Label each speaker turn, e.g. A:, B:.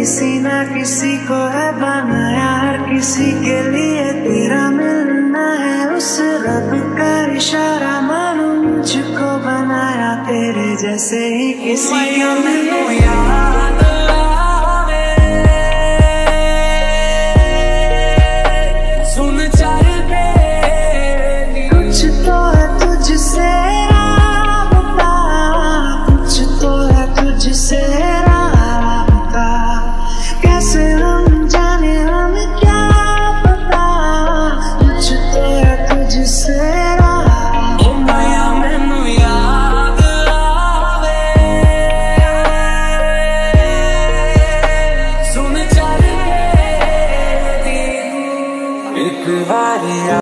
A: किसी ना किसी को है बनाया, हर किसी के लिए तेरा मिलना है उस रब का इशारा, मानो मुझको बनाया तेरे जैसे ही किसी के लिए। याद आवे सुन चल के कुछ तो है तुझसे राबता, कुछ तो है तुझसे राबता, कैसे हम जाने हमें क्या पता, कुछ तो है तुझसे राबता। ओ माया मैनू याद आवे सुन चल के एक बार